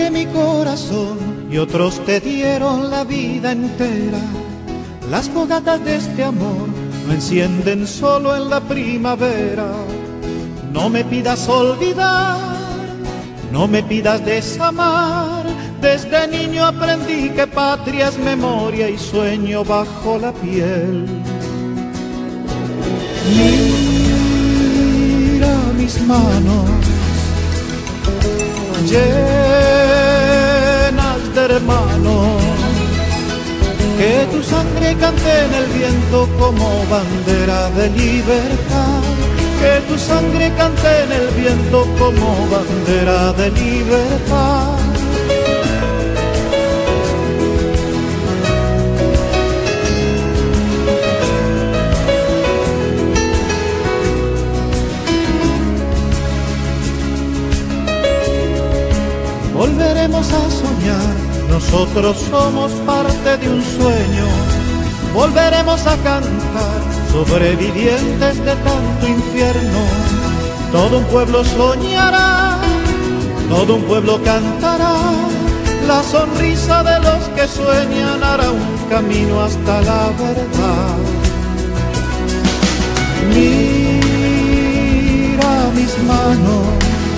diste mi corazón y otros te dieron la vida entera. Las fogatas de este amor no encienden solo en la primavera. No me pidas olvidar, no me pidas desamar. Desde niño aprendí que patria es memoria y sueño bajo la piel. Mira mis manos llenas de hermanos, que tu sangre cante en el viento como bandera de libertad. Que tu sangre cante en el viento como bandera de libertad. Volveremos a soñar, nosotros somos parte de un sueño. Volveremos a cantar, sobrevivientes de tanto infierno. Todo un pueblo soñará, todo un pueblo cantará. La sonrisa de los que sueñan hará un camino hasta la verdad. Mira mis manos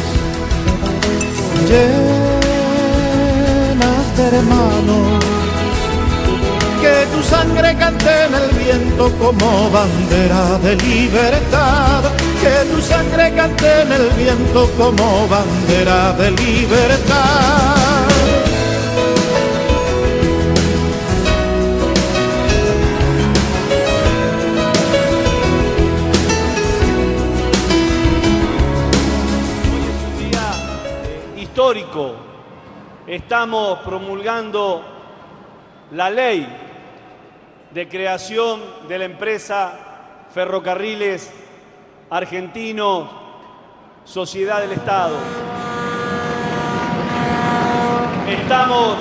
llenas de hermanos, que tu sangre cante en el viento como bandera de libertad. Que tu sangre cante en el viento como bandera de libertad. Hoy es un día histórico. Estamos promulgando la ley de creación de la empresa Ferrocarriles Argentinos, Sociedad del Estado. Estamos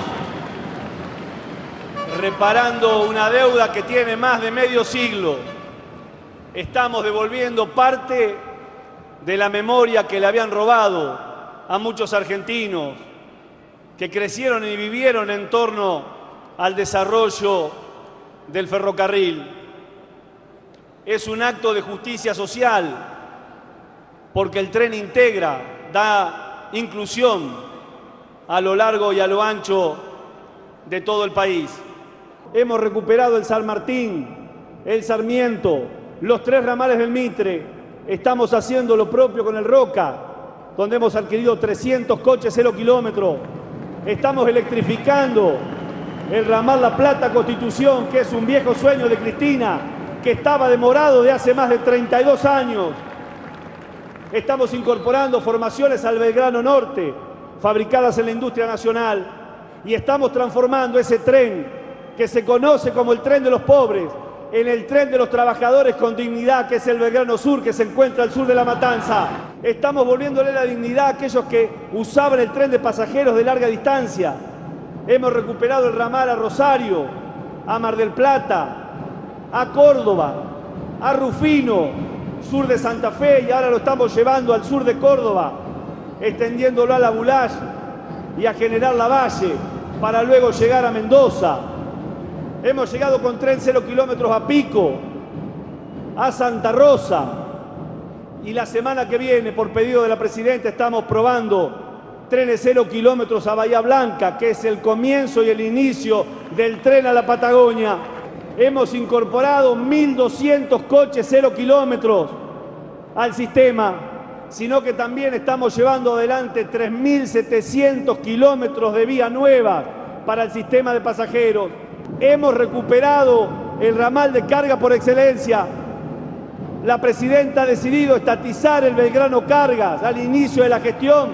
reparando una deuda que tiene más de medio siglo. Estamos devolviendo parte de la memoria que le habían robado a muchos argentinos que crecieron y vivieron en torno al desarrollo del ferrocarril. Es un acto de justicia social, porque el tren integra, da inclusión a lo largo y a lo ancho de todo el país. Hemos recuperado el San Martín, el Sarmiento, los 3 ramales del Mitre. Estamos haciendo lo propio con el Roca, donde hemos adquirido 300 coches 0 kilómetros. Estamos electrificando el ramal La Plata-Constitución, que es un viejo sueño de Cristina, que estaba demorado de hace más de 32 años. Estamos incorporando formaciones al Belgrano Norte, fabricadas en la industria nacional, y estamos transformando ese tren que se conoce como el tren de los pobres en el tren de los trabajadores con dignidad, que es el Belgrano Sur, que se encuentra al sur de La Matanza. Estamos volviéndole la dignidad a aquellos que usaban el tren de pasajeros de larga distancia. Hemos recuperado el ramal a Rosario, a Mar del Plata, a Córdoba, a Rufino, sur de Santa Fe, y ahora lo estamos llevando al sur de Córdoba, extendiéndolo a La Bulash y a General Lavalle, para luego llegar a Mendoza. Hemos llegado con tren 0 kilómetros a Pico, a Santa Rosa, y la semana que viene, por pedido de la Presidenta, estamos probando trenes 0 kilómetros a Bahía Blanca, que es el comienzo y el inicio del tren a la Patagonia. Hemos incorporado 1.200 coches 0 kilómetros al sistema, sino que también estamos llevando adelante 3.700 kilómetros de vía nueva para el sistema de pasajeros. Hemos recuperado el ramal de carga por excelencia. La Presidenta ha decidido estatizar el Belgrano Cargas al inicio de la gestión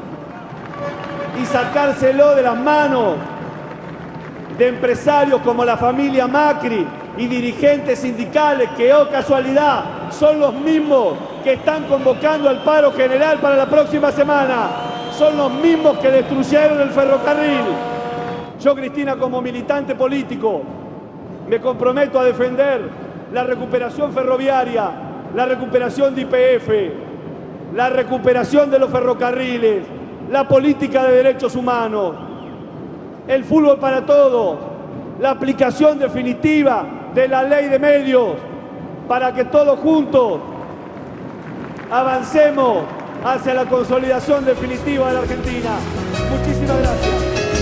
y sacárselo de las manos de empresarios como la familia Macri y dirigentes sindicales que, oh casualidad, son los mismos que están convocando al paro general para la próxima semana. Son los mismos que destruyeron el ferrocarril. Yo, Cristina, como militante político, me comprometo a defender la recuperación ferroviaria, la recuperación de YPF, la recuperación de los ferrocarriles, la política de derechos humanos, el fútbol para todos, la aplicación definitiva de la ley de medios, para que todos juntos avancemos hacia la consolidación definitiva de la Argentina. Muchísimas gracias.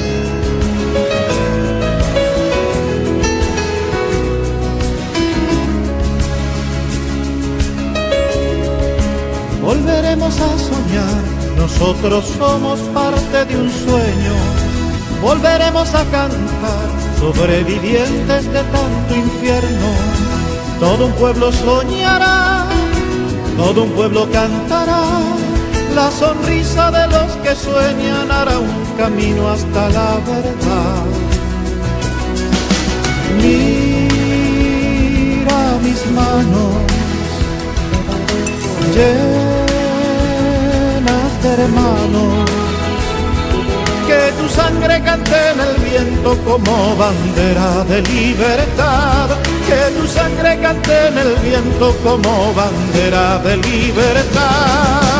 Volveremos a soñar, nosotros somos parte de un sueño. Volveremos a cantar, sobrevivientes de tanto infierno. Todo un pueblo soñará, todo un pueblo cantará. La sonrisa de los que sueñan hará un camino hasta la verdad. Mira mis manos llenas de hermanos, que tu sangre cante en el viento como bandera de libertad, que tu sangre cante en el viento como bandera de libertad.